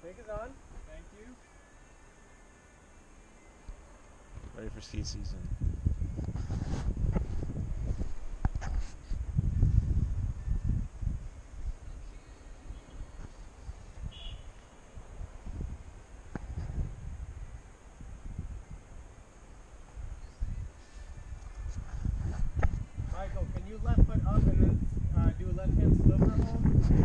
Brake is on. Thank you. Ready for ski season. Michael, can you left foot up and then do a left hand slipper hold?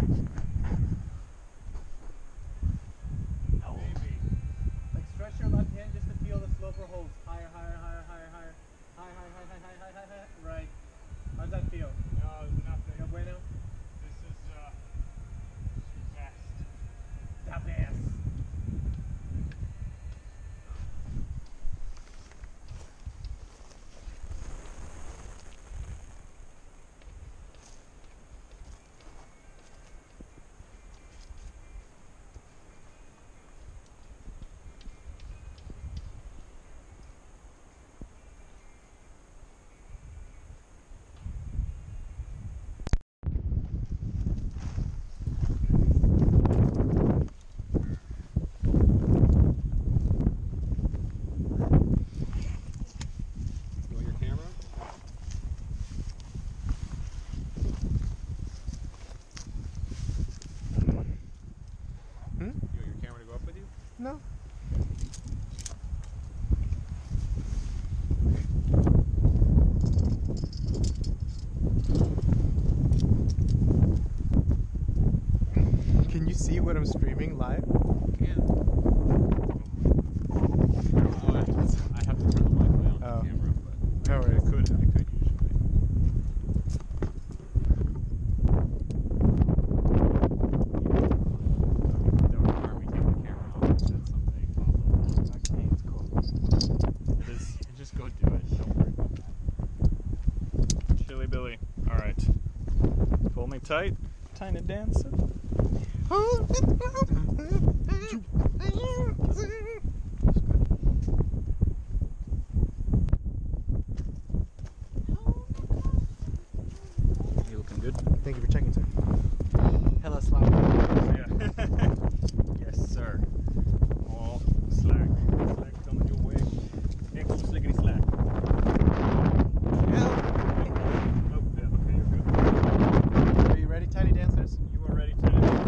Maybe. Like stretch your left hand just to feel the sloper holds. Higher, higher, higher, higher, higher. High, high, high, high, high, high, high, high. Right. How's that feel? No, nothing. No bueno? This is best. The best. You want your camera? Hmm? You want your camera to go up with you? No. Can you see what I'm streaming live? Can. I have to turn the Wi-Fi on the camera, but No worries. I could usually. Don't require me taking the camera off. That's something awful. Okay, it's cool. It is. Just go do it. Don't worry about that. Chili Billy. All right. Pull me tight. Tiny dancer. You looking good? Thank you for checking, sir. Hella sloppy. Yeah. Yes, sir. All slack. Slack coming your way. Extra slickety slack. Yeah. Oh, yeah. Okay, you're good. Are you ready, tiny dancers? You are ready to.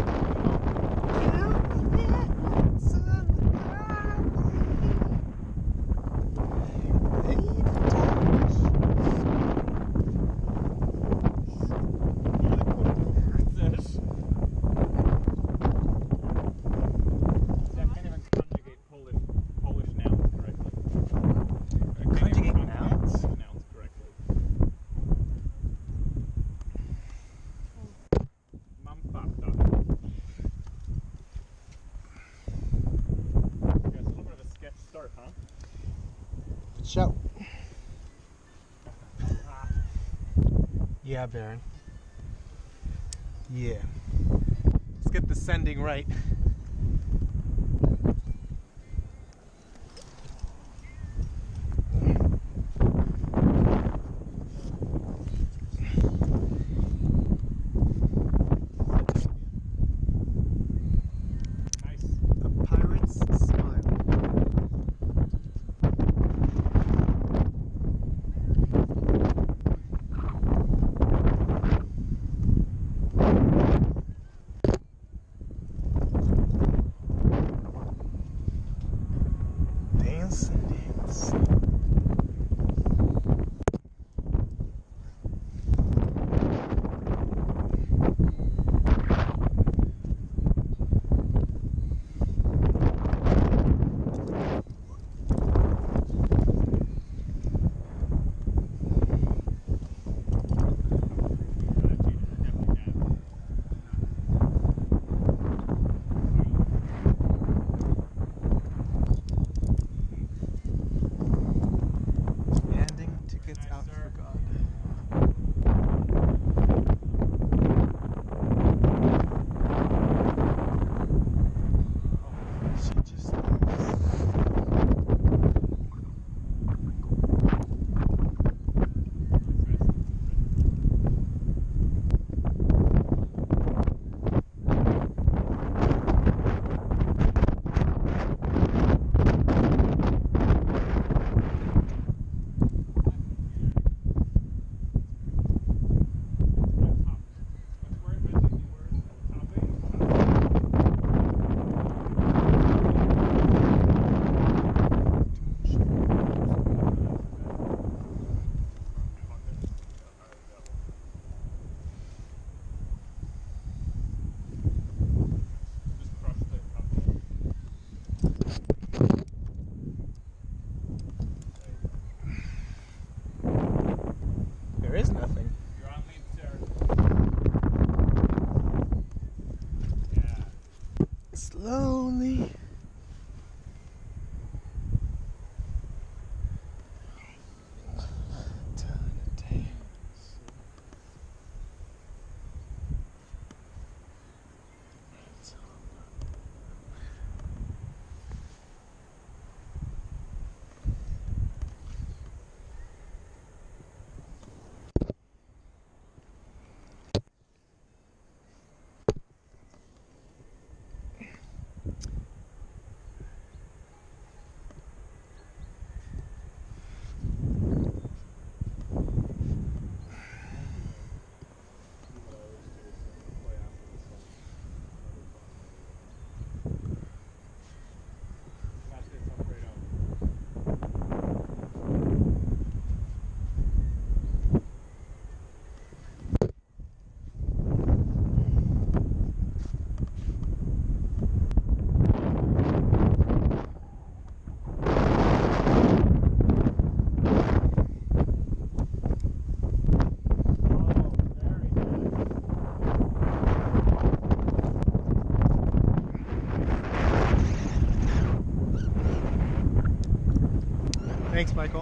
Huh? Shout. Yeah, Baron. Yeah. Let's get the sending right. Nice. A pirate's smile. slowly. Thanks, Michael.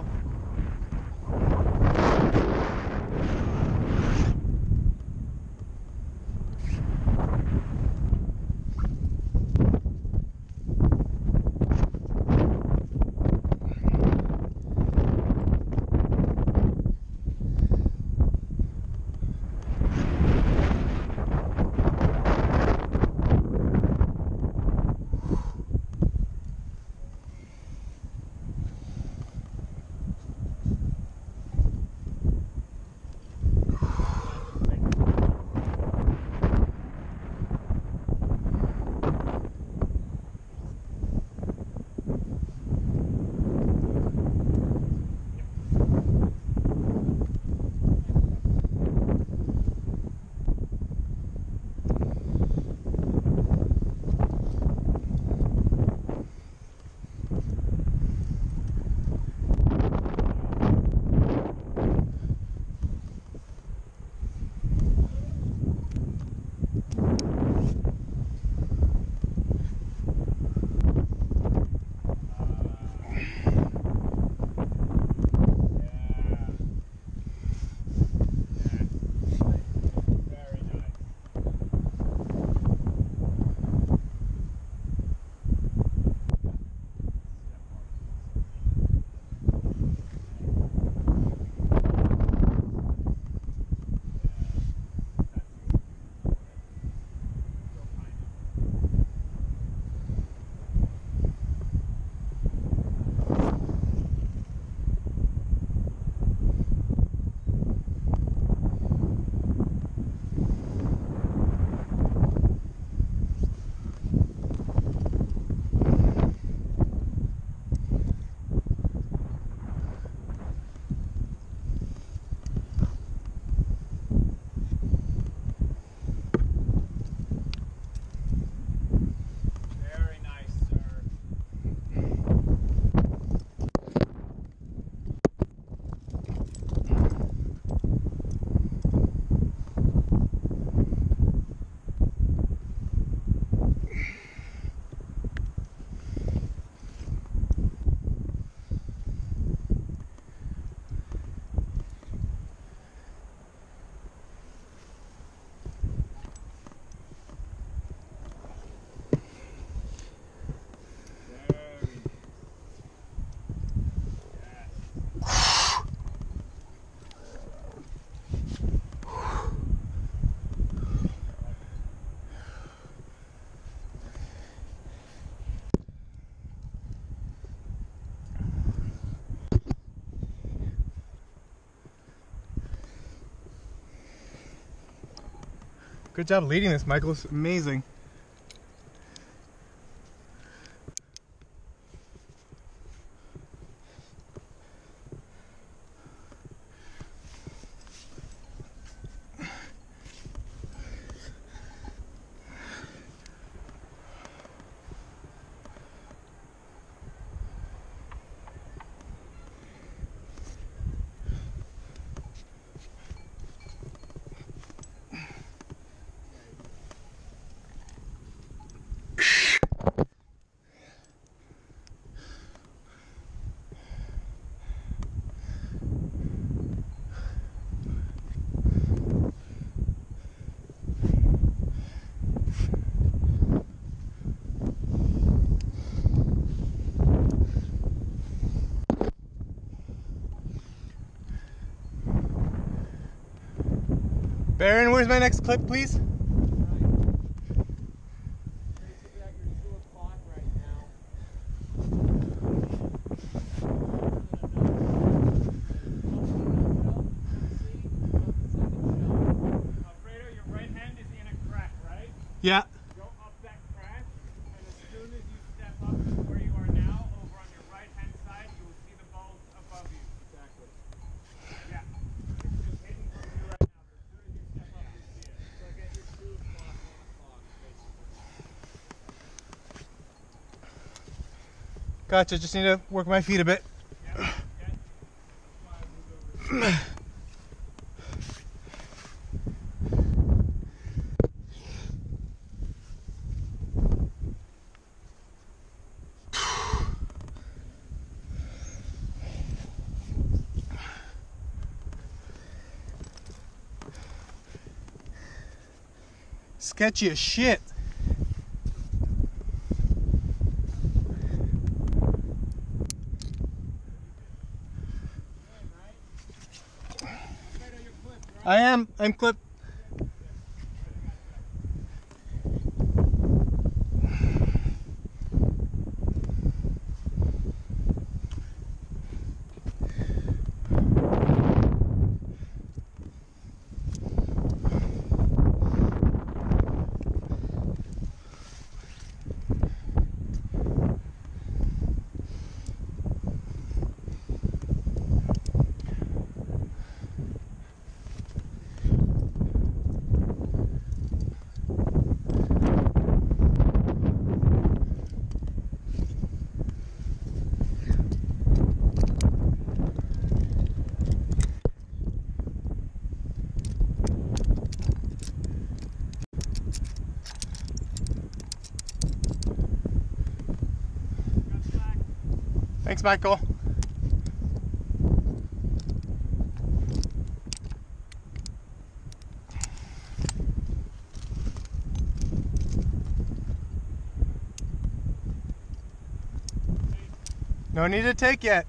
Good job leading this, Michael. It's amazing. Baron, where's my next clip, please? Basically at your 2 o'clock right now. Alfredo, your right hand is in a crack, right? Yeah. Go up that crack, and as soon as you step up to where you are now, over on your right hand side, you will see the balls above you. Exactly. Yeah. It's just hidden from you right now, but as soon as you step up, you'll see it. So get your 2 o'clock, 1 o'clock, basically. Gotcha, just need to work my feet a bit. Yeah. Yeah. That's why I moved over here. Sketchy as shit. I'm clipped. Thanks, Michael. No need to take yet.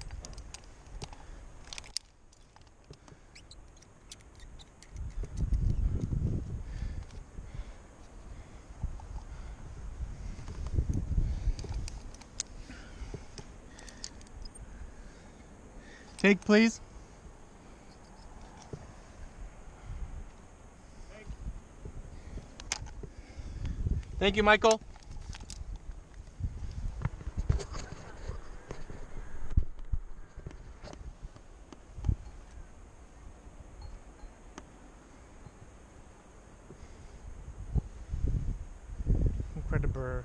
Take, please. Thank you, Michael. Incredible.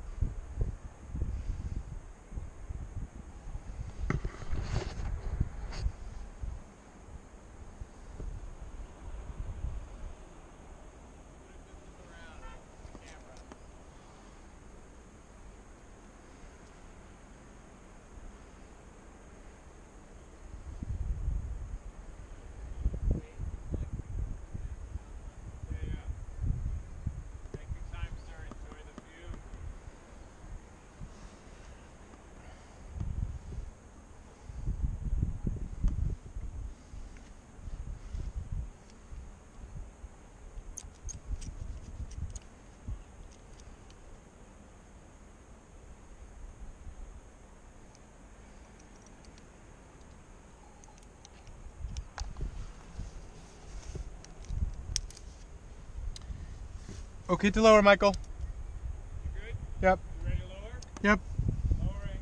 Okay to lower, Michael. You good? Yep. You ready to lower? Yep. Lowering.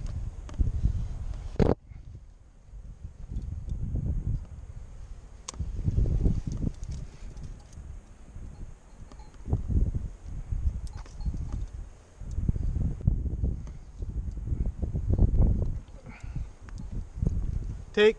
Take.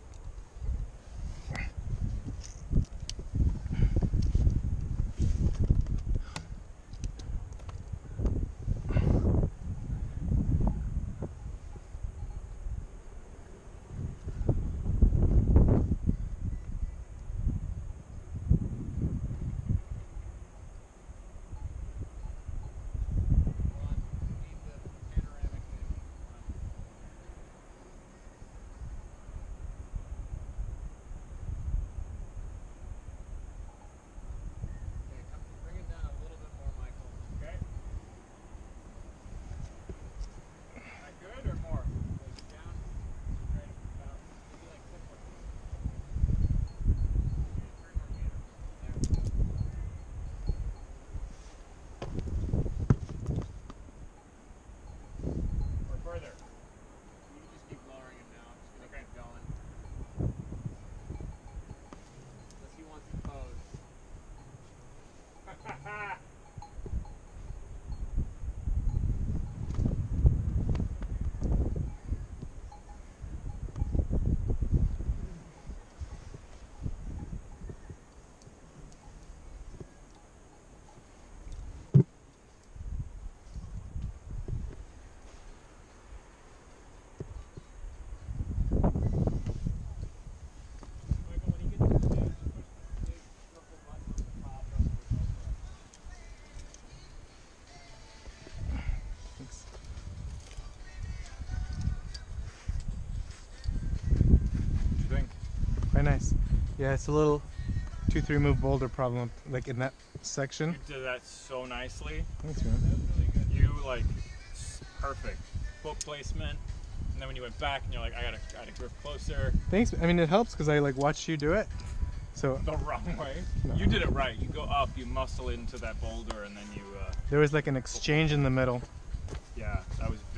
Very nice. Yeah, it's a little 2-3 move boulder problem, like in that section. You did that so nicely. Thanks, man. You like perfect foot placement, and then when you went back and you're like, I gotta grip closer. Thanks. I mean, it helps because I like watched you do it. So The wrong way. No. You did it right. You go up, you muscle into that boulder, and then you. there was like an exchange in the middle. Yeah, that was